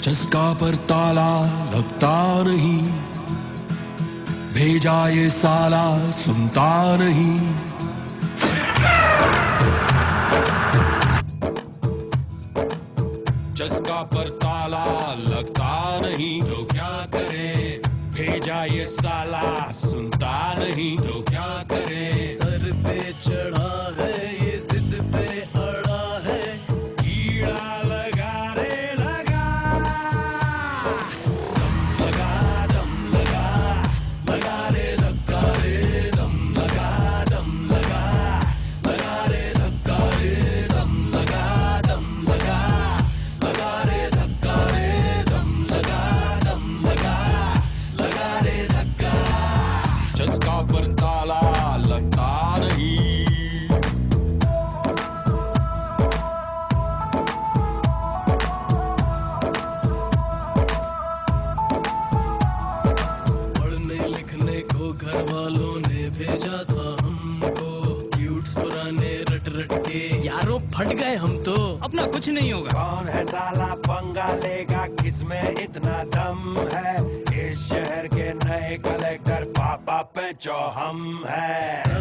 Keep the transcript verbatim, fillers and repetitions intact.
चस्का पर ताला लगता नहीं, भेजा ये साला सुनता नहीं। चस्का पर ताला लगता नहीं तो क्या करे, भेजा ये साला सुनता नहीं तो क्या करे। सर पे चढ़ा है ये जिद पे अड़ा है, कीड़ा लगा रे लगा, दम लगा दम लगा, लगा रे धक्का रे दम लगा, दम लगा, लगा रे धक्का रे दम लगा, दम लगा, लगा रे धक्का रे दम लगा, दम लगा, लगा रे धक्का। चस्का पर ताला लगता नहीं। पढ़ने लिखने को घर वालों ने भेजा था हमको, क्यूट्स पुराने रट रट के यारों फट गए हम तो, अपना कुछ नहीं होगा। कौन है साला पंगा लेगा, किसमें इतना दम है, इस शहर के नए कलेक्टर पापा पेंचो हम है।